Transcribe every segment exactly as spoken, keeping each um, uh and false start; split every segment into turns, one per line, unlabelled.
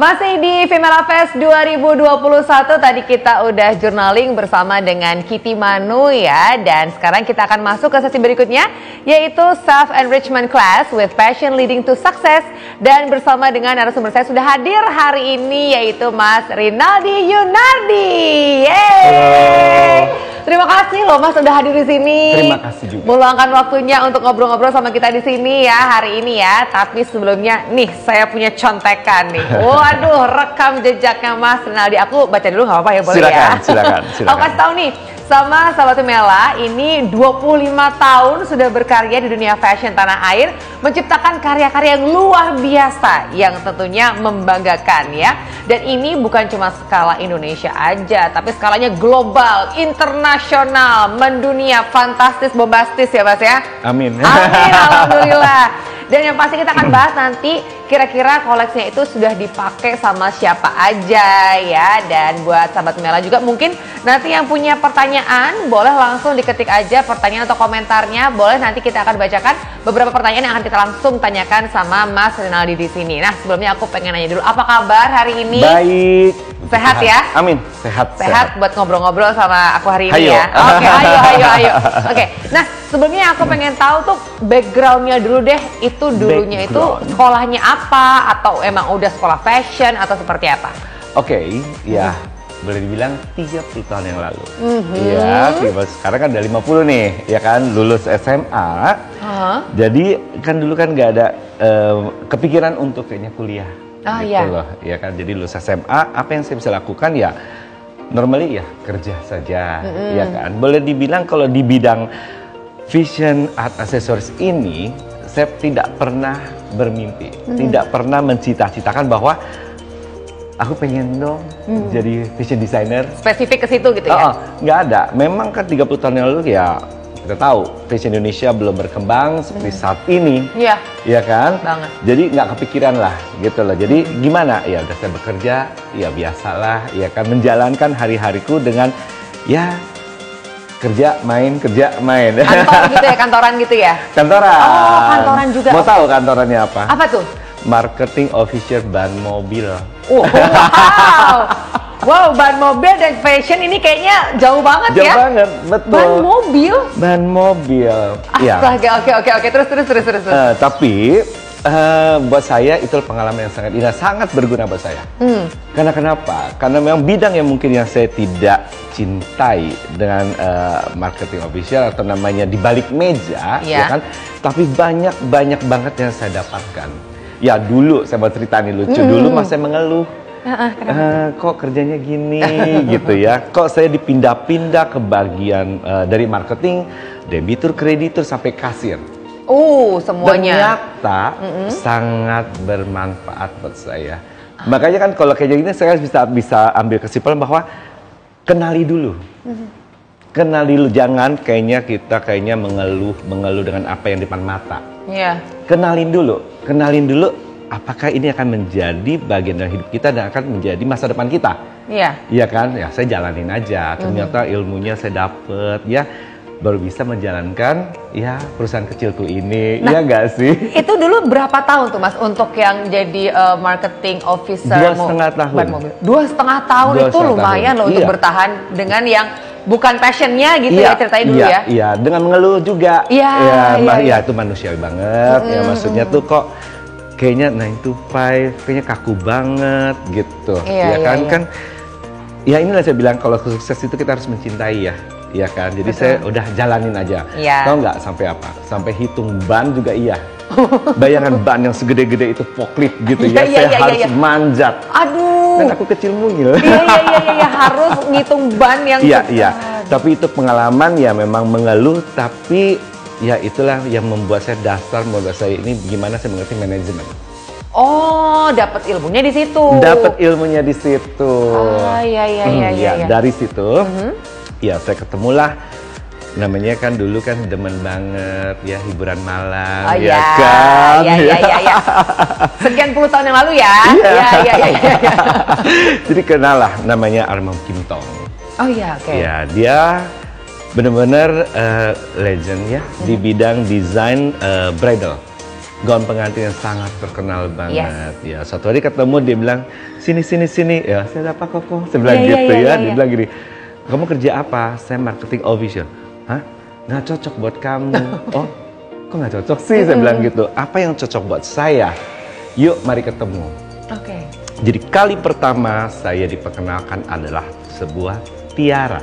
Masih di Female Fest dua ribu dua puluh satu, tadi kita udah journaling bersama dengan Kitty Manu ya. Dan sekarang kita akan masuk ke sesi berikutnya, yaitu Self Enrichment Class with Passion Leading to Success. Dan bersama dengan narasumber saya sudah hadir hari ini, yaitu Mas Rinaldi Yunardi. Yeay! Terima kasih loh Mas sudah hadir di sini.
Terima kasih juga.
Meluangkan waktunya untuk ngobrol-ngobrol sama kita di sini ya hari ini ya. Tapi sebelumnya nih saya punya contekan nih. Waduh, rekam jejaknya Mas Rinaldi. Aku baca dulu nggak apa-apa ya, boleh
silakan,
ya?
Silakan, silakan.
Aku kasih tahu nih sama sahabat Femela, ini dua puluh lima tahun sudah berkarya di dunia fashion tanah air, menciptakan karya-karya yang luar biasa yang tentunya membanggakan ya. Dan ini bukan cuma skala Indonesia aja, tapi skalanya global, internasional, mendunia, fantastis, bombastis ya Mas ya.
Amin.
Amin, alhamdulillah. Dan yang pasti kita akan bahas nanti kira-kira koleksinya itu sudah dipakai sama siapa aja ya. Dan buat sahabat Mela juga mungkin nanti yang punya pertanyaan boleh langsung diketik aja pertanyaan atau komentarnya. Boleh, nanti kita akan bacakan beberapa pertanyaan yang akan kita langsung tanyakan sama Mas Rinaldi di sini. Nah, sebelumnya aku pengen nanya dulu, apa kabar hari ini?
Baik.
Sehat ya?
Amin. Sehat.
Sehat, sehat. Buat ngobrol-ngobrol sama aku hari
Hayo.
ini ya. Oke, ayo, ayo, ayo. Oke, nah sebelumnya aku pengen tahu tuh backgroundnya dulu deh. Itu dulunya
Background.
itu sekolahnya apa? Atau emang udah sekolah fashion atau seperti apa?
Oke, okay, ya. Hmm. Boleh dibilang tiga puluh tahun yang lalu.
Mm-hmm.
Ya, sekarang kan udah lima puluh nih, ya kan, lulus S M A. Uh-huh. Jadi kan dulu kan nggak ada uh, kepikiran untuk kayaknya kuliah.
Oh,
gitu
iya.
loh, ya kan. Jadi lulus S M A, apa yang saya bisa lakukan ya normally ya kerja saja, mm-hmm. ya kan. Boleh dibilang kalau di bidang fashion art accessories ini saya tidak pernah bermimpi, mm-hmm. tidak pernah mencita-citakan bahwa aku pengen dong hmm. jadi fashion designer.
Spesifik ke situ gitu ya?
Oh, oh, nggak ada. Memang kan tiga puluh tahun yang lalu ya kita tahu fashion Indonesia belum berkembang seperti hmm. saat ini.
Iya.
Iya kan?
Banget.
Jadi nggak kepikiran lah gitu loh. Jadi hmm. gimana? Ya udah saya bekerja, ya biasalah, ya kan, menjalankan hari-hariku dengan ya kerja main kerja main.
Kantor gitu ya, kantoran gitu ya?
Kantoran.
Oh, kantoran juga.
Mau tahu kantorannya apa?
Apa tuh?
Marketing Officer ban mobil.
Oh, wow. Wow, ban mobil dan fashion ini kayaknya jauh banget
jauh
ya?
Jauh banget, betul.
Ban mobil?
Ban mobil. Ya.
Astaga, oke oke oke, terus terus terus terus.
Uh, tapi uh, buat saya itu pengalaman yang sangat indah, sangat berguna buat saya. Hmm. Karena kenapa? Karena memang bidang yang mungkin yang saya tidak cintai dengan uh, marketing official atau namanya di balik meja,
yeah.
ya kan? Tapi banyak banyak banget yang saya dapatkan. Ya dulu saya mau cerita nih lucu, hmm. dulu mas saya mengeluh. Uh, uh, kok kerjanya gini gitu ya, kok saya dipindah-pindah ke bagian uh, dari marketing, debitur, kreditur sampai kasir.
Oh, semuanya.
Ternyata mm-hmm. sangat bermanfaat buat saya. Ah. Makanya kan kalau kayak gini saya bisa bisa ambil kesimpulan bahwa kenali dulu. Mm-hmm. Kenali dulu, jangan kayaknya kita kayaknya mengeluh mengeluh dengan apa yang di depan mata.
Iya. Yeah.
Kenalin dulu, kenalin dulu apakah ini akan menjadi bagian dari hidup kita dan akan menjadi masa depan kita.
Iya.
Iya kan? Ya saya jalanin aja. Ternyata mm-hmm. ilmunya saya dapet ya, baru bisa menjalankan ya perusahaan kecilku ini. Iya nah, nggak sih? Itu
dulu berapa tahun tuh mas untuk yang jadi uh, marketing officer?
Dua setengah tahun.
Dua setengah tahun Dua itu setengah lumayan tahun. Loh iya. untuk bertahan dengan yang bukan passionnya gitu
iya,
ya, ceritain dulu
iya,
ya.
Iya, dengan mengeluh juga.
Iya,
ya,
iya,
iya. Ya itu manusiawi banget. Mm, ya maksudnya tuh kok kayaknya nine to five, kayaknya kaku banget gitu.
Iya,
ya kan
iya.
kan. Ya inilah saya bilang kalau sukses itu kita harus mencintai ya. Iya kan. Jadi betul. Saya udah jalanin aja.
Iya.
Tahu nggak sampai apa? Sampai hitung ban juga iya. Bayangan ban yang segede-gede itu forklift gitu ya.
Iya,
saya
iya,
harus
iya.
manjat.
Aduh.
Dan aku kecil mungil.
Iya iya iya iya harus ngitung ban yang
Iya iya. Tapi itu pengalaman ya memang mengeluh, tapi ya itulah yang membuat saya dasar membuat saya ini gimana saya mengerti manajemen.
Oh, dapat ilmunya di situ.
Dapat ilmunya di situ.
Ah iya iya
hmm,
iya
ya,
iya.
Dari situ,
mm-hmm.
ya saya ketemulah. Namanya kan dulu kan demen banget ya hiburan malam,
oh,
ya
ya
kan?
Iya iya iya. Ya. Sekian puluh tahun yang lalu ya.
Iya
iya iya. Ya, ya.
Jadi kenal lah namanya Armam Kim Tong.
Oh iya oke. Okay.
Ya dia benar-benar uh, legend ya hmm. di bidang desain uh, bridal. gaun pengantin yang sangat terkenal banget. Yes. Ya, suatu hari ketemu dia bilang, sini sini sini. Ya, saya apa Koko? Saya bilang yeah, gitu yeah, ya. Yeah, dia yeah. bilang gini, kamu kerja apa? Saya marketing official. Hah? Nggak cocok buat kamu. Oh, kok nggak cocok sih? Saya bilang gitu. Apa yang cocok buat saya? Yuk, mari ketemu.
Oke. Okay.
Jadi kali pertama saya diperkenalkan adalah sebuah tiara.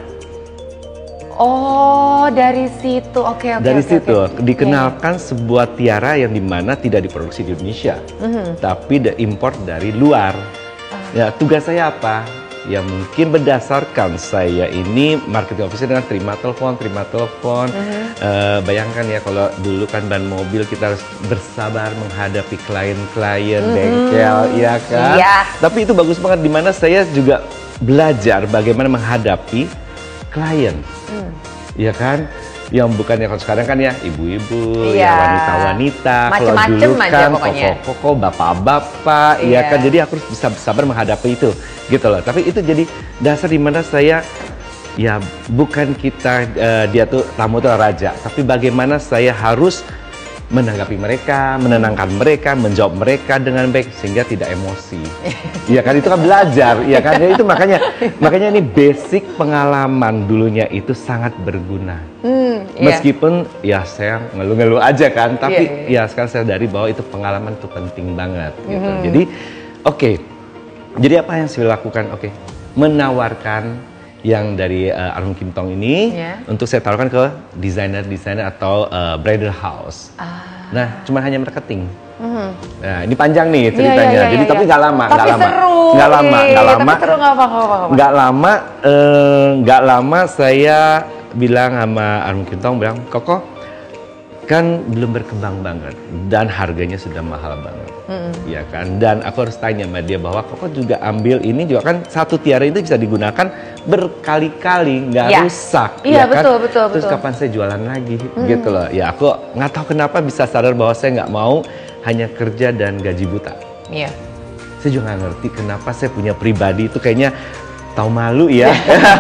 Oh, dari situ. Oke, okay, oke. Okay,
dari
okay,
situ
okay.
dikenalkan yeah. sebuah tiara yang dimana tidak diproduksi di Indonesia, mm-hmm. tapi import dari luar. Uh. Ya, tugas saya apa? Ya mungkin berdasarkan saya ini marketing officer dengan terima telepon, terima telepon. Mm-hmm. uh, bayangkan ya kalau dulu kan ban mobil kita harus bersabar menghadapi klien-klien, mm-hmm. bengkel, ya kan? Yeah. Tapi itu bagus banget dimana saya juga belajar bagaimana menghadapi klien, mm. ya kan? Yang bukannya kalau sekarang kan ya ibu-ibu, iya. ya wanita-wanita. Kalau dulu kan koko-koko, bapak-bapak, iya. ya kan. Jadi aku harus bisa sabar menghadapi itu, gitu loh. Tapi itu jadi dasar dimana saya, ya bukan kita uh, dia tuh tamu tuh raja, tapi bagaimana saya harus menanggapi mereka, menenangkan mereka, menjawab mereka dengan baik sehingga tidak emosi. Iya kan, itu kan belajar, ya kan. Ya, itu makanya makanya ini basic pengalaman dulunya itu sangat berguna. Hmm, Meskipun yeah. ya saya ngeluh-ngeluh aja kan, tapi yeah, yeah. ya sekarang saya sadari bahwa itu pengalaman itu penting banget gitu. Hmm. Jadi oke. Okay. Jadi apa yang saya lakukan? Oke. Okay. Menawarkan yang dari uh, Arum Kim Tong ini yeah. untuk saya taruhkan ke desainer-desainer atau uh, bridal house. Ah. Nah, cuma hanya marketing. Mm-hmm. Nah, ini panjang nih ceritanya. Yeah, yeah, yeah, Jadi yeah, tapi nggak yeah. lama, nggak lama, nggak lama, nggak lama, nggak lama, nggak lama saya bilang sama Arum Kim Tong bilang, Koko kan belum berkembang banget dan harganya sudah mahal banget, mm-hmm. ya kan. Dan aku harus tanya sama dia bahwa Koko juga ambil ini juga kan satu tiara itu bisa digunakan berkali-kali nggak ya. rusak,
iya,
ya
betul,
kan.
Betul,
Terus
betul.
kapan saya jualan lagi, mm-hmm. gitu loh. Ya aku nggak tahu kenapa bisa sadar bahwa saya nggak mau hanya kerja dan gaji buta. Iya. Saya juga nggak ngerti kenapa saya punya pribadi itu kayaknya tahu malu ya,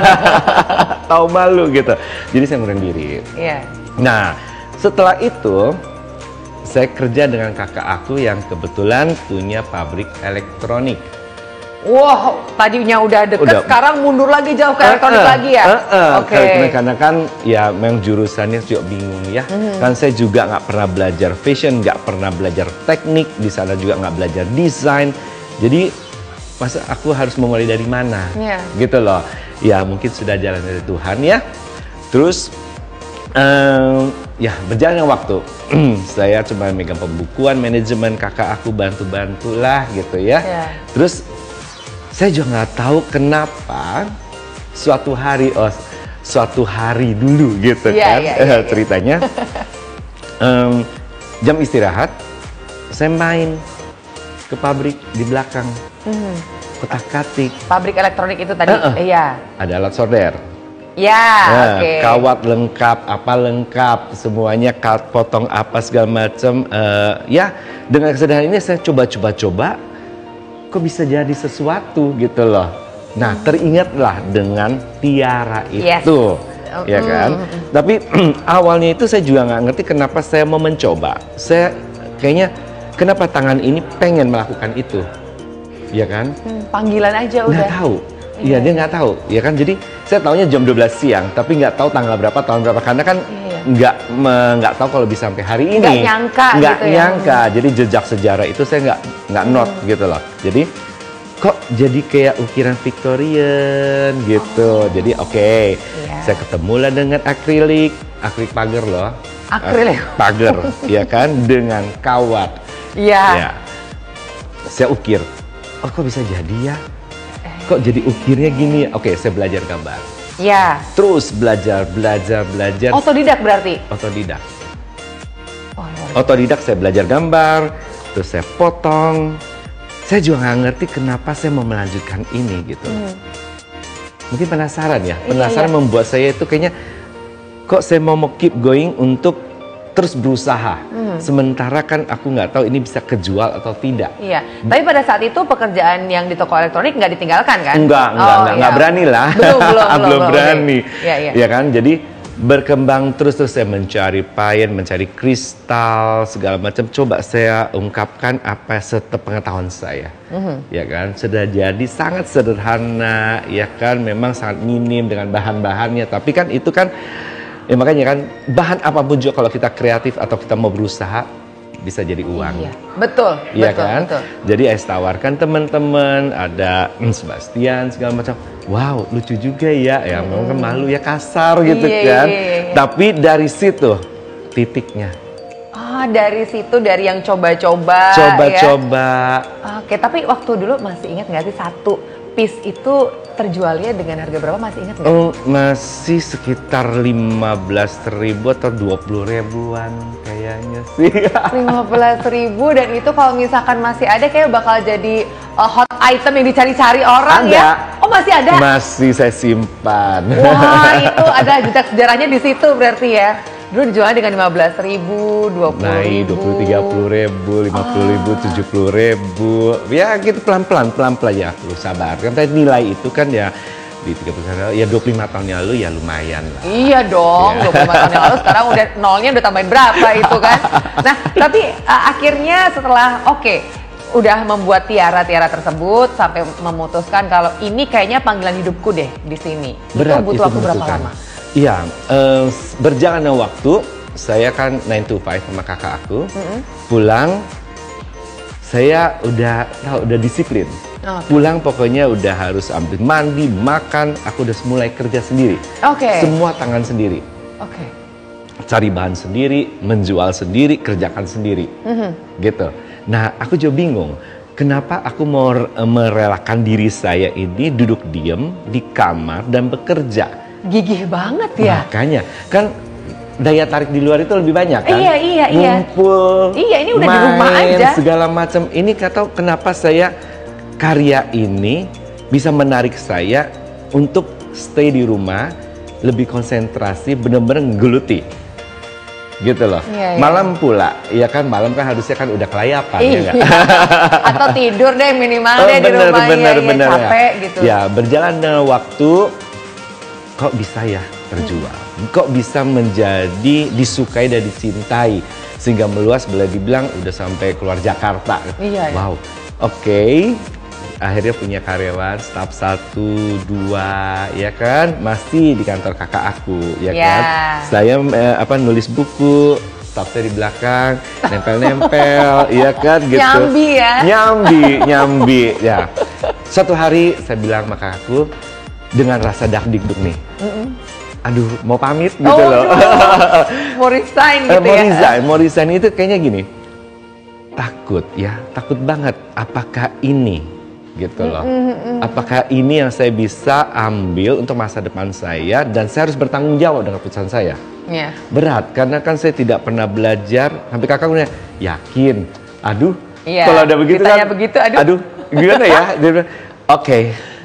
tahu malu gitu. Jadi saya ngurangin diri. Iya. Nah. Setelah itu, saya kerja dengan kakak aku yang kebetulan punya pabrik elektronik.
Wah, wow, tadinya udah deket, udah. Sekarang mundur lagi jauh ke uh, elektronik uh, lagi ya? Uh, uh, Oke. Okay.
Karena kan ya memang jurusannya juga bingung ya. Mm-hmm. Kan saya juga nggak pernah belajar fashion, nggak pernah belajar teknik, di sana juga nggak belajar desain. Jadi masa aku harus memulai dari mana? Yeah. Gitu loh. Ya mungkin sudah jalan dari Tuhan ya. Terus Um, ya berjalannya waktu saya cuma megang pembukuan manajemen, kakak aku bantu-bantu lah gitu ya. Yeah. Terus saya juga nggak tahu kenapa suatu hari oh suatu hari dulu gitu yeah, kan yeah, yeah, yeah. ceritanya um, jam istirahat saya main ke pabrik di belakang, mm. kotak-katik.
Pabrik elektronik itu tadi, uh -uh. iya.
Ada alat solder.
Ya,
nah,
okay.
kawat lengkap, apa lengkap, semuanya cut, potong apa segala macam. Uh, ya, dengan kesadaran ini saya coba-coba-coba, kok bisa jadi sesuatu gitu loh. Nah, teringatlah dengan tiara
yes.
itu, ya kan. Mm. Tapi awalnya itu saya juga nggak ngerti kenapa saya mau mencoba. Saya kayaknya kenapa tangan ini pengen melakukan itu, ya kan?
Hmm, panggilan aja udah.
Nggak tahu. Iya, dia nggak tahu, ya kan. Jadi saya taunya jam dua belas siang, tapi nggak tahu tanggal berapa, tahun berapa, karena kan nggak iya. nggak tahu kalau bisa sampai hari ini.
Nggak nyangka,
nggak
gitu
nyangka.
Ya.
Jadi jejak sejarah itu saya nggak nggak hmm. note gitu loh. Jadi kok jadi kayak ukiran Victorian gitu. Oh. Jadi oke, okay. yeah. saya ketemulah dengan akrilik, akrilik pagar loh.
Akrilik
pagar, ya kan, dengan kawat.
Iya. Yeah.
Ya. Saya ukir. Oh kok bisa jadi ya? Kok jadi ukirnya gini? Oke, saya belajar gambar.
Ya.
Terus belajar, belajar, belajar.
Otodidak berarti?
Otodidak. Oh, Otodidak saya belajar gambar, terus saya potong. Saya juga nggak ngerti kenapa saya mau melanjutkan ini gitu. Hmm. Mungkin penasaran ya, penasaran iya, iya. membuat saya itu kayaknya kok saya mau mau keep going untuk terus berusaha. Hmm. Sementara kan aku nggak tahu ini bisa kejual atau tidak.
Iya. Tapi pada saat itu pekerjaan yang di toko elektronik nggak ditinggalkan kan?
Enggak, enggak, oh, enggak, iya. enggak berani lah.
Belum, belum, belum,
belum berani.
Iya, iya.
Ya kan, jadi berkembang terus terus saya mencari payen, mencari kristal segala macam. Coba saya ungkapkan apa sepengetahuan saya, mm-hmm. ya kan. Sudah jadi sangat sederhana, ya kan. Memang sangat minim dengan bahan-bahannya, tapi kan itu kan, ya makanya kan bahan apapun juga kalau kita kreatif atau kita mau berusaha bisa jadi uang.
Iya, betul.
Iya
betul,
kan.
Betul.
Jadi saya tawarkan teman-teman, ada mm, Sebastian segala macam. Wow, lucu juga ya, ya memang kan malu ya kasar gitu
iya,
kan.
Iya, iya.
Tapi dari situ titiknya.
Ah, dari situ dari yang coba-coba.
Coba-coba.
Ya? Oke, tapi waktu dulu masih ingat nggak sih satu piece itu terjualnya dengan harga berapa, masih ingat nggak?
Oh, masih sekitar lima belas ribu atau dua puluh ribuan kayaknya sih.
lima belas ribu, dan itu kalau misalkan masih ada kayak bakal jadi uh, hot item yang dicari-cari orang.
Ada.
Ya. Oh, masih ada?
Masih saya simpan.
Wah, itu ada jejak sejarahnya di situ berarti ya. Dulu dijualnya dengan lima belas ribu, dua puluh ribu.
Naik dua puluh, tiga puluh ribu, lima puluh ribu, tujuh puluh ribu. Ya gitu pelan-pelan, pelan-pelan ya. Perlu sabar. Kan tadi nilai itu kan ya di tiga puluh tahun, ya dua puluh lima tahun yang lalu ya lumayan lah.
Iya dong,
ya.
dua puluh lima tahun yang lalu sekarang udah nolnya udah tambahin berapa itu kan. Nah, tapi uh, akhirnya setelah oke, okay, udah membuat tiara-tiara tersebut sampai memutuskan kalau ini kayaknya panggilan hidupku deh di sini.
Berat,
itu butuh
itu
waktu berapa
menentukan.
lama?
Iya, uh, berjalannya waktu, saya kan nine to five sama kakak aku, mm-hmm. pulang, saya udah tahu, udah disiplin. Okay. Pulang pokoknya udah harus ambil mandi, makan, aku udah mulai kerja sendiri.
Oke. Okay.
Semua tangan sendiri.
Oke. Okay.
Cari bahan sendiri, menjual sendiri, kerjakan sendiri, mm-hmm. gitu. Nah, aku juga bingung. Kenapa aku mau merelakan diri saya ini duduk diem di kamar dan bekerja?
Gigih banget ya.
Makanya kan daya tarik di luar itu lebih banyak kan.
Iya iya iya.
Ngumpul.
Iya, ini udah
main,
di rumah aja.
Segala macam. Ini kata kenapa saya karya ini bisa menarik saya untuk stay di rumah, lebih konsentrasi, bener-bener ngeluti. Gitu loh.
Iya, iya.
Malam pula, ya kan malam kan harusnya kan udah kelayapan
iya.
ya gak?
Atau tidur deh minimal
oh,
deh
bener,
di rumah
bener,
ya,
bener,
ya, capek
ya.
gitu.
Ya, berjalan dengan waktu kok bisa ya terjual, hmm. kok bisa menjadi disukai dan dicintai sehingga meluas, boleh dibilang udah sampai keluar Jakarta.
Iya,
wow, oke, okay. Akhirnya punya karyawan, staf satu, dua, ya kan, masih di kantor kakak aku, ya yeah. kan. Saya eh, apa nulis buku, staf saya di belakang, nempel-nempel, ya kan, gitu.
Nyambi ya.
Nyambi, nyambi, ya. Suatu hari saya bilang sama kakakku dengan rasa dak-dikduk nih. Mm-mm. Aduh, mau pamit gitu oh, loh.
Mau resign gitu
mau
ya.
Resign, mau resign itu kayaknya gini. Takut ya, takut banget. Apakah ini gitu loh. Mm-mm. Apakah ini yang saya bisa ambil untuk masa depan saya dan saya harus bertanggung jawab dengan keputusan saya.
Yeah.
Berat karena kan saya tidak pernah belajar. Sampai kakak punya yakin. Aduh,
yeah.
kalau ada begitu kan.
begitu, aduh.
Aduh, gimana ya? Oke. Okay.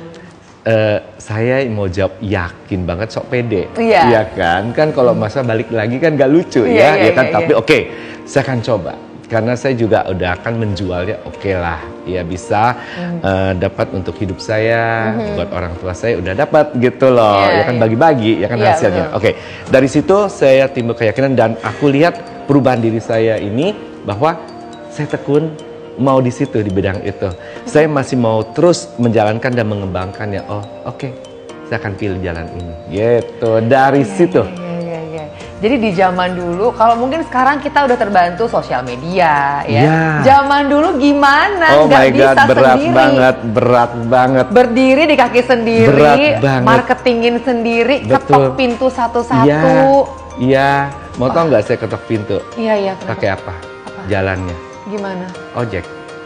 Uh, saya mau jawab yakin banget, sok pede,
iya
yeah. kan? Kan kalau masa balik lagi kan gak lucu
yeah,
ya,
yeah,
ya kan?
Yeah,
Tapi
yeah.
oke, okay, saya akan coba. Karena saya juga udah akan menjualnya, oke okay lah, ya bisa mm. uh, dapat untuk hidup saya, mm-hmm. buat orang tua saya udah dapat gitu loh, yeah, ya kan yeah. bagi-bagi, ya kan yeah, hasilnya. Oke, okay. Dari situ saya timbul keyakinan dan aku lihat perubahan diri saya ini bahwa saya tekun. Mau di situ di bidang itu, saya masih mau terus menjalankan dan mengembangkannya. Oh, oke, okay. Saya akan pilih jalan ini. Gitu dari ya, situ.
Ya, ya, ya. Jadi di zaman dulu, kalau mungkin sekarang kita udah terbantu sosial media, ya. ya. Zaman dulu gimana?
Oh
Nggak
my
bisa
God, berat
sendiri.
banget, berat banget.
Berdiri di kaki sendiri,
berat banget.
Marketingin sendiri,
Betul.
Ketok pintu satu-satu.
Iya, ya. Mau tau nggak saya ketok pintu?
Iya, iya.
Pakai apa? apa? Jalannya.
Gimana?
Ojek.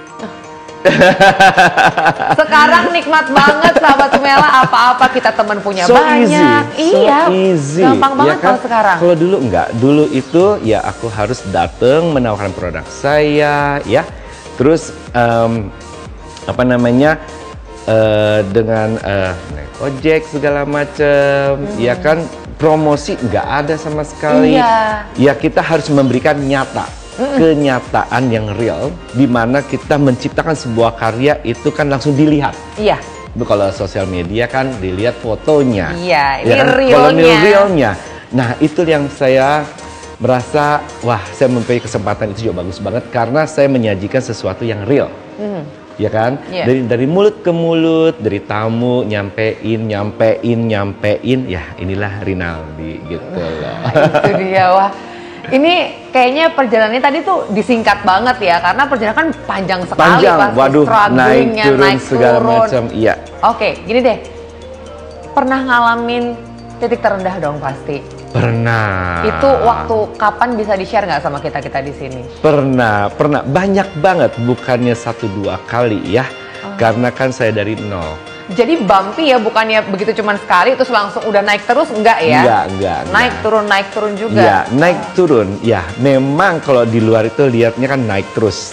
Sekarang nikmat banget sahabat Sumela, apa-apa kita teman punya
so
banyak.
Easy.
Iya.
So easy.
Gampang banget
ya kan?
kalau sekarang.
Kalau dulu enggak, dulu itu ya aku harus datang menawarkan produk saya, ya. Terus um, apa namanya? Uh, dengan uh, naik ojek segala macam, hmm. ya kan, promosi nggak ada sama sekali.
Iya.
Ya kita harus memberikan nyata. Kenyataan yang real, di mana kita menciptakan sebuah karya itu kan langsung dilihat.
Iya.
Kalau sosial media kan dilihat fotonya.
Iya, ini
ya kan?
realnya.
Kalau realnya, Nah, itu yang saya merasa, wah, saya mempunyai kesempatan itu juga bagus banget karena saya menyajikan sesuatu yang real. Mm. Ya kan? Yeah. Dari dari mulut ke mulut, dari tamu nyampein, nyampein, nyampein, ya inilah Rinaldi gitu loh.
Itu dia, wah. Ini kayaknya perjalanannya tadi tuh disingkat banget ya, karena perjalanan kan panjang sekali.
Panjang,
pasti
waduh, naik turun,
naik
segala
turun.
macam, iya.
Oke, gini deh, pernah ngalamin titik terendah dong pasti?
Pernah.
Itu waktu kapan, bisa di-share nggak sama kita-kita di sini?
Pernah, pernah. Banyak banget, bukannya satu dua kali ya. Oh. Karena kan saya dari nol.
Jadi bumpy ya, bukannya begitu cuman sekali terus langsung udah naik terus, enggak ya?
Enggak, enggak.
Naik
enggak.
turun, naik turun juga?
Ya, naik turun. Ya, memang kalau di luar itu lihatnya kan naik terus.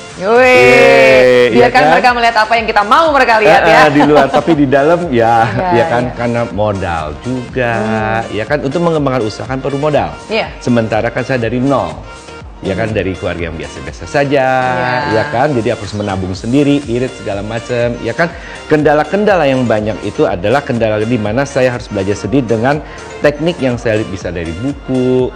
Wih, biarkan ya kan? mereka melihat apa yang kita mau mereka lihat
eh,
ya.
Eh, di luar, tapi di dalam ya,
ya,
ya kan,
ya.
karena modal juga. Hmm. Ya kan, untuk mengembangkan usaha kan perlu modal.
Ya.
Sementara kan saya dari nol. Ya kan, dari keluarga yang biasa-biasa saja, ya. ya kan, jadi aku harus menabung sendiri, irit segala macam, ya kan. Kendala-kendala yang banyak itu adalah kendala di mana saya harus belajar sendiri dengan teknik yang saya bisa dari buku,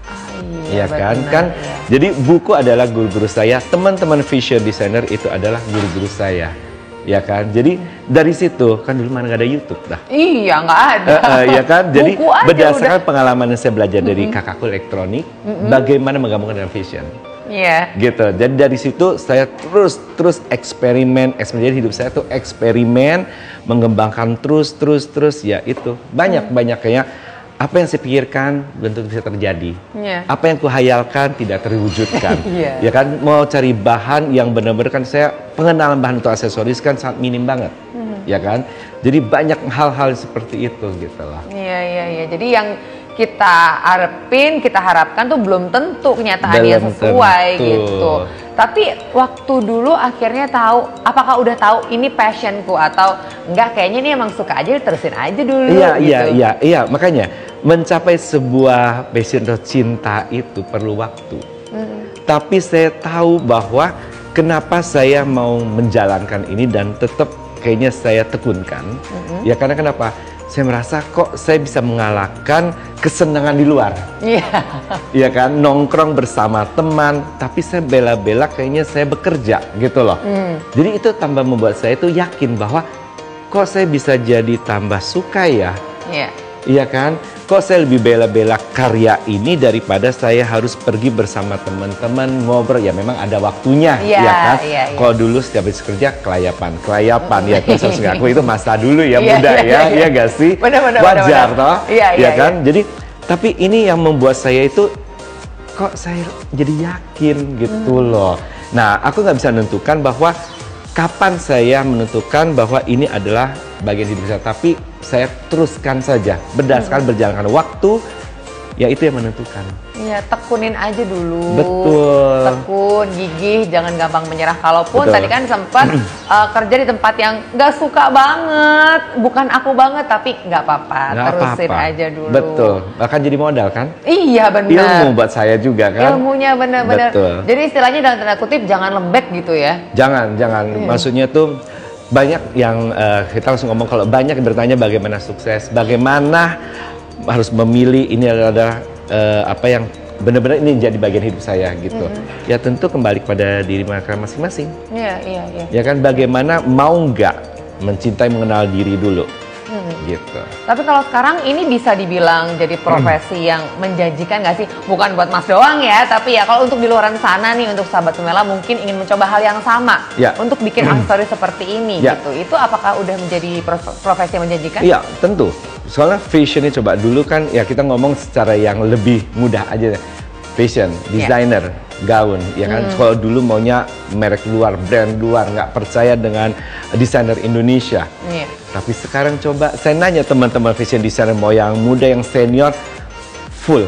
oh, iya, ya kan, benar, kan. Ya. Jadi buku adalah guru-guru saya, teman-teman fashion designer itu adalah guru-guru saya. Ya kan, jadi dari situ kan dulu mana nggak ada YouTube dah.
Iya, nggak ada.
Uh, uh, ya kan, jadi berdasarkan
udah.
pengalaman yang saya belajar dari mm-hmm. kakakku elektronik, mm-hmm. bagaimana menggabungkan dengan fashion.
Iya. Yeah.
Gitu. Jadi dari situ saya terus terus eksperimen, eksperimen hidup saya tuh eksperimen, mengembangkan terus terus terus ya itu banyak mm. banyak kayak. Apa yang saya pikirkan belum tentu bisa terjadi. Yeah. Apa yang kuhayalkan tidak terwujudkan. yeah. Ya kan, mau cari bahan yang benar-benar kan saya pengenalan bahan untuk aksesoris kan sangat minim banget. Mm. Ya kan? Jadi banyak hal-hal seperti itu gitu loh.
Iya iya iya. Jadi yang kita harapin, kita harapkan tuh belum tentu kenyataannya belum sesuai tentu. Gitu. Tapi waktu dulu akhirnya tahu, apakah udah tahu ini passionku atau enggak, kayaknya ini emang suka aja, terusin aja dulu.
Iya
gitu.
iya iya iya, makanya mencapai sebuah passion atau cinta itu perlu waktu. Hmm. Tapi saya tahu bahwa kenapa saya mau menjalankan ini dan tetap kayaknya saya tekunkan. Hmm. Ya karena kenapa? Saya merasa kok saya bisa mengalahkan kesenangan di luar. Iya. Yeah. Iya kan, nongkrong bersama teman, tapi saya bela-bela kayaknya saya bekerja gitu loh. Mm. Jadi itu tambah membuat saya itu yakin bahwa kok saya bisa jadi tambah suka ya. Iya. Yeah. Iya kan? Kok saya lebih bela-bela karya ini daripada saya harus pergi bersama teman-teman ngobrol. Ya memang ada waktunya, yeah, ya kan? Yeah, yeah. Kalau dulu setiap habis kerja kelayapan, kelayapan ya terus harus ngaku itu masa dulu ya, yeah, muda yeah, ya, yeah, ya yeah. Gak sih? Bener, bener, wajar bener, bener. Toh, yeah, ya yeah, kan? Yeah. Jadi tapi ini yang membuat saya itu kok saya jadi yakin gitu mm. loh. Nah, aku nggak bisa menentukan bahwa kapan saya menentukan bahwa ini adalah bagian hidup saya, tapi saya teruskan saja berdasarkan hmm. berjalankan waktu, ya itu yang menentukan. Iya, tekunin aja dulu. Betul. Tekun, gigih, jangan gampang menyerah. Kalaupun betul. Tadi kan sempat uh, kerja di tempat yang nggak suka banget, bukan aku banget, tapi nggak apa-apa, terusin apa-apa. Aja dulu. Betul, bahkan jadi modal kan? Iya benar. Ilmu buat saya juga kan? Ilmunya benar-benar. Jadi istilahnya dalam tanda kutip jangan lembek gitu ya? Jangan, jangan. Hmm. Maksudnya tuh banyak yang uh, kita langsung ngomong, kalau banyak yang bertanya bagaimana sukses, bagaimana harus memilih, ini adalah uh, apa yang benar-benar ini jadi bagian hidup saya gitu. Mm-hmm. Ya tentu kembali kepada diri mereka masing-masing. Iya, iya, iya. Ya kan, bagaimana mau nggak mencintai, mengenal diri dulu. Hmm. Gitu. Tapi kalau sekarang ini bisa dibilang jadi profesi hmm. yang menjanjikan nggak sih? Bukan buat Mas doang ya, tapi ya kalau untuk di luar sana nih, untuk sahabat Sumela mungkin ingin mencoba hal yang sama ya. Untuk bikin aksesoris seperti ini ya. Gitu. Itu apakah udah menjadi profesi yang menjanjikan? Iya, tentu. Soalnya fashion ini coba dulu kan ya kita ngomong secara yang lebih mudah aja. Fashion, designer, yeah. gaun, ya kan. Hmm. Kalau dulu maunya merek luar, brand luar, nggak percaya dengan desainer Indonesia. Yeah. Tapi sekarang coba saya nanya teman-teman fashion designer mau yang muda, yang senior, full.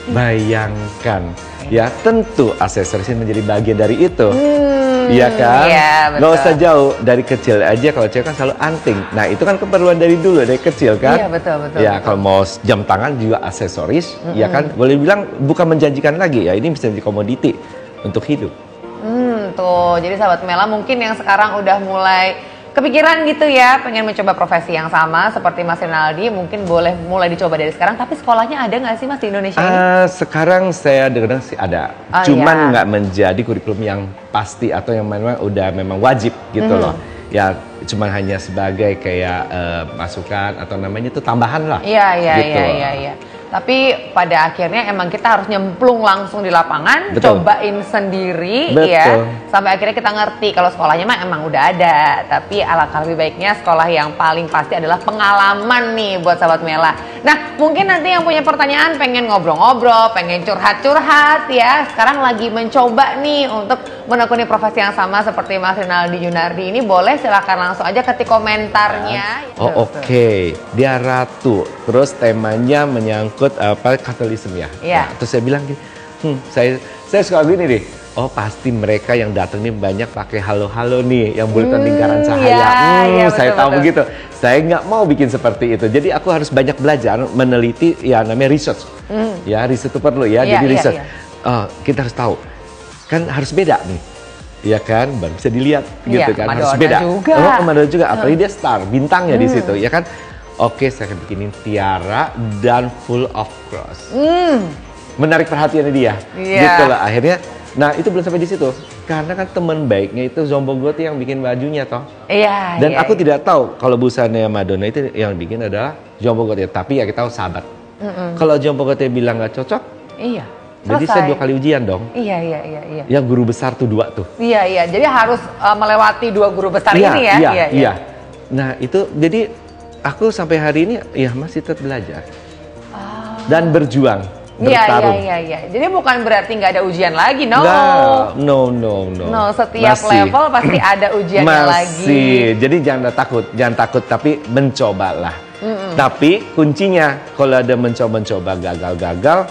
Bayangkan, ya tentu aksesoris menjadi bagian dari itu. Hmm, iya kan? Iya, betul. Nggak usah jauh, dari kecil aja kalau cewek kan selalu anting. Nah itu kan keperluan dari dulu, dari kecil kan? Iya betul, betul. Ya betul. Kalau mau jam tangan juga aksesoris, mm-hmm. ya kan? Boleh bilang bukan menjanjikan lagi ya, ini bisa jadi komoditi untuk hidup. Hmm, tuh, jadi sahabat Mela mungkin yang sekarang udah mulai
kepikiran gitu ya, pengen mencoba profesi yang sama seperti Mas Rinaldi, mungkin boleh mulai dicoba dari sekarang. Tapi sekolahnya ada nggak sih Mas di Indonesia ini?
Uh, sekarang saya dengar sih ada,
oh,
cuman nggak
iya.
menjadi kurikulum yang pasti atau yang memang udah memang wajib gitu mm-hmm. loh. Ya cuman hanya sebagai kayak uh, masukan atau namanya itu tambahan lah.
Iya iya
gitu.
iya iya. iya. Tapi pada akhirnya emang kita harus nyemplung langsung di lapangan,
Betul.
cobain sendiri.
Betul.
Ya, sampai akhirnya kita ngerti kalau sekolahnya mah emang udah ada. Tapi alangkah lebih baiknya sekolah yang paling pasti adalah pengalaman nih buat sahabat Mela. Nah, mungkin nanti yang punya pertanyaan pengen ngobrol-ngobrol, pengen curhat-curhat ya. Sekarang lagi mencoba nih untuk menekuni profesi yang sama seperti Mas Rinaldi Junardi ini, boleh silakan langsung aja ketik komentarnya.
Oh oke, okay. Dia Ratu. Terus temanya menyangkut apa Katolisme ya.
Iya.
Nah, terus saya bilang gini, hmm, saya saya suka gini deh. Oh pasti mereka yang datang nih banyak pakai halo-halo nih, yang bulatan hmm, lingkaran cahaya.
Ya,
hmm,
ya,
saya
betul,
tahu
betul.
begitu. Saya nggak mau bikin seperti itu. Jadi aku harus banyak belajar, meneliti, ya namanya research. Hmm. Ya riset itu perlu ya.
ya
Jadi
ya,
research.
Ya.
Oh, kita harus tahu. Kan harus beda nih. Ya kan, baru bisa dilihat
ya,
gitu kan.
Madonna
harus beda.
Juga.
Oh, Madonna juga. Apalagi dia star, bintangnya
hmm.
di situ, ya kan. Oke, saya akan bikinin tiara dan full of cross.
Hmm.
Menarik perhatiannya dia.
Yeah.
Gitu lah akhirnya. Nah, itu belum sampai di situ. Karena kan teman baiknya itu Zombogote yang bikin bajunya toh.
Iya.
Dan
yeah,
aku
yeah.
tidak tahu kalau busana Madonna itu yang bikin adalah Zombogote. Tapi ya kita tahu sahabat. Mm -mm. Kalau Zombogote bilang nggak cocok.
Iya.
Jadi saya dua kali ujian dong.
Iya, iya, iya, iya.
Yang guru besar tuh dua tuh.
Iya, iya. Jadi harus uh, melewati dua guru besar
iya,
ini ya.
Iya,
iya,
iya. Nah, itu jadi aku sampai hari ini ya masih tetap belajar. Oh. Dan berjuang,
iya,
bertarung.
Iya, iya, iya. Jadi bukan berarti nggak ada ujian lagi, no.
Nah, no, no, no.
No, setiap masih. level pasti ada ujiannya
masih.
lagi.
Masih. Jadi jangan takut, jangan takut tapi mencobalah. Mm -mm. Tapi kuncinya kalau ada mencoba-mencoba gagal-gagal,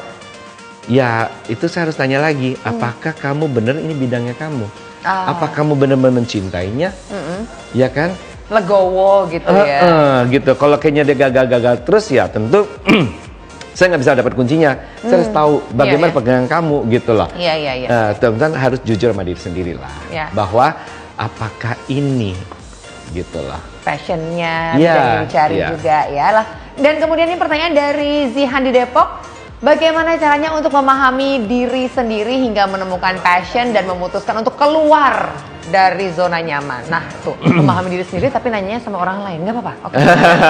ya itu saya harus tanya lagi, hmm. apakah kamu benar ini bidangnya kamu? Ah. Apa kamu benar-benar mencintainya? Mm-mm. Ya kan?
Legowo gitu
uh,
ya.
Uh, gitu. Kalau kayaknya dia gagal-gagal terus ya tentu saya nggak bisa dapat kuncinya. Hmm. Saya harus tahu bagaimana yeah, yeah. pegangan kamu gitu loh.
Iya iya iya.
Uh, teman-teman harus jujur sama diri sendiri lah. Yeah. Bahwa apakah ini gitu lah.
Passionnya
yeah,
bisa dicari yeah. juga ya lah. Dan kemudian ini pertanyaan dari Zihan di Depok. Bagaimana caranya untuk memahami diri sendiri hingga menemukan passion dan memutuskan untuk keluar dari zona nyaman? Nah, tuh, memahami diri sendiri tapi nanyanya sama orang lain, nggak apa-apa? Okay.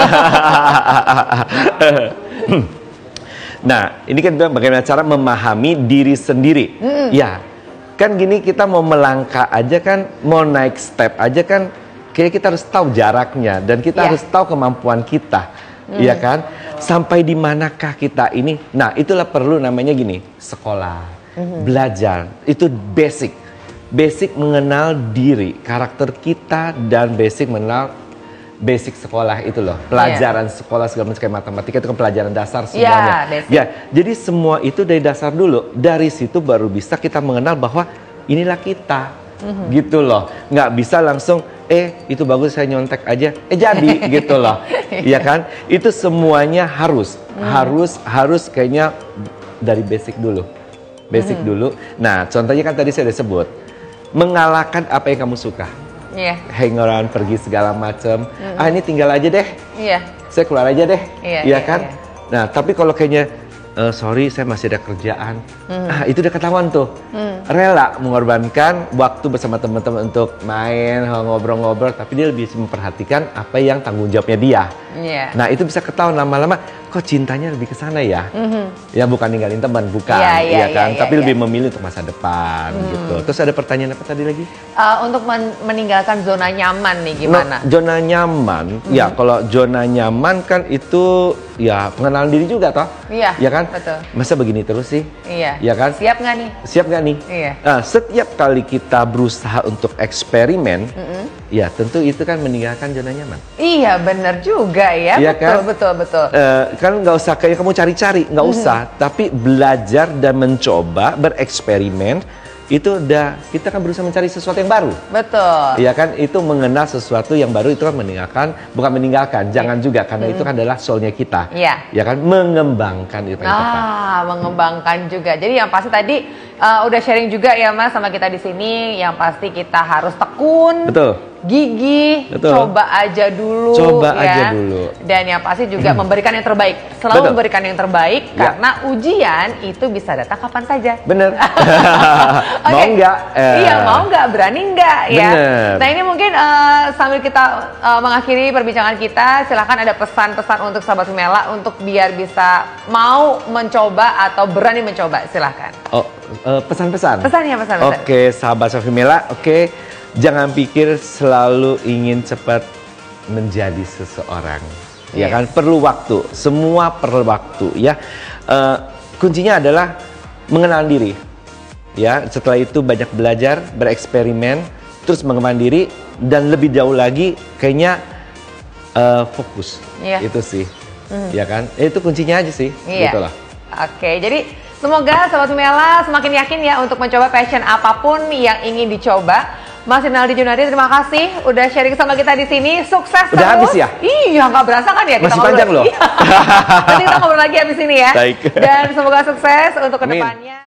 Nah, ini kan bagaimana cara memahami diri sendiri. Mm. Ya, kan gini kita mau melangkah aja kan, mau naik step aja kan, kayak kita harus tahu jaraknya dan kita yeah. harus tahu kemampuan kita. Iya hmm. kan? Sampai di manakah kita ini? Nah, itulah perlu namanya gini, sekolah, hmm. belajar. Itu basic. Basic mengenal diri, karakter kita dan basic mengenal basic sekolah itu loh. Pelajaran yeah. sekolah segala macam kayak matematika itu kan pelajaran dasar semuanya.
Yeah,
ya, jadi semua itu dari dasar dulu. Dari situ baru bisa kita mengenal bahwa inilah kita. Mm-hmm. Gitu loh, nggak bisa langsung eh itu bagus saya nyontek aja eh jadi gitu loh, ya kan? Itu semuanya harus mm. harus harus kayaknya dari basic dulu, basic mm. dulu. Nah contohnya kan tadi saya udah sebut mengalahkan apa yang kamu suka, yeah. hang around, pergi segala macam. Mm. Ah ini tinggal aja deh, yeah. saya keluar aja deh,
yeah,
ya
yeah,
kan?
Yeah.
Nah tapi kalau kayaknya Uh, sorry saya masih ada kerjaan, hmm. ah, itu udah ketahuan tuh, hmm. rela mengorbankan waktu bersama teman-teman untuk main, ngobrol-ngobrol, tapi dia lebih memperhatikan apa yang tanggung jawabnya dia. Yeah. Nah itu bisa ketahuan lama-lama, kok cintanya lebih ke sana ya, mm-hmm. ya bukan ninggalin teman, bukan, yeah, yeah, ya kan, yeah, yeah, tapi yeah. lebih memilih untuk masa depan hmm. gitu. Terus ada pertanyaan apa tadi lagi?
Uh, untuk men meninggalkan zona nyaman nih gimana?
No, zona nyaman, mm-hmm. ya kalau zona nyaman kan itu ya pengenalan diri juga toh,
iya,
ya kan?
Betul.
Masa begini terus sih?
Iya.
Ya kan?
Siap nggak nih?
Siap nggak nih?
Iya.
Nah, setiap kali kita berusaha untuk eksperimen, mm-hmm. ya tentu itu kan meninggalkan zona nyaman.
Iya, benar juga ya.
Iya
betul,
kan?
betul, betul.
Uh, kan nggak usah kayak kamu cari-cari, nggak mm-hmm. usah. Tapi belajar dan mencoba, bereksperimen, itu udah kita kan berusaha mencari sesuatu yang baru.
Betul.
Iya kan, itu mengenal sesuatu yang baru itu kan meninggalkan, bukan meninggalkan, jangan juga karena hmm. itu kan adalah soulnya kita.
Iya.
Ya kan, mengembangkan itu.
Ah, mengembangkan juga. Jadi yang pasti tadi uh, udah sharing juga ya Mas sama kita di sini. Yang pasti kita harus tekun.
Betul.
Gigih,
Betul.
coba aja dulu.
Coba
ya.
aja dulu.
Dan yang pasti juga memberikan yang terbaik. Selalu
Betul.
memberikan yang terbaik
Ya.
karena ujian itu bisa datang kapan saja.
Bener.
Okay.
Mau nggak? Eh.
Iya, mau nggak? Berani nggak? Ya.
Bener.
Nah ini mungkin uh, sambil kita uh, mengakhiri perbincangan kita, silahkan ada pesan-pesan untuk sahabat Femela untuk biar bisa mau mencoba atau berani mencoba. Silahkan.
Oh, uh, pesan-pesan.
Pesannya pesan-pesan.
Oke, sahabat Femela, oke. Jangan pikir selalu ingin cepat menjadi seseorang. Ya
Yes.
kan, perlu waktu. Semua perlu waktu ya. Uh, kuncinya adalah mengenal diri. Ya, setelah itu banyak belajar, bereksperimen, terus mengembangkan diri dan lebih jauh lagi kayaknya uh, fokus.
Iya.
Itu sih. Ya kan? Itu kuncinya aja sih.
Iya.
Gitu lah.
Oke, jadi semoga Sobat Femela semakin yakin ya untuk mencoba passion apapun yang ingin dicoba. Mas Rinaldi Junadi, terima kasih udah sharing sama kita di sini. Sukses
Udah
terus.
habis ya?
Iya, nggak berasa kan ya kita
Masih
ngobrol.
panjang loh.
Iya. Nanti kita ngobrol lagi habis ini ya.
Baik.
Dan semoga sukses untuk
Amin.
kedepannya.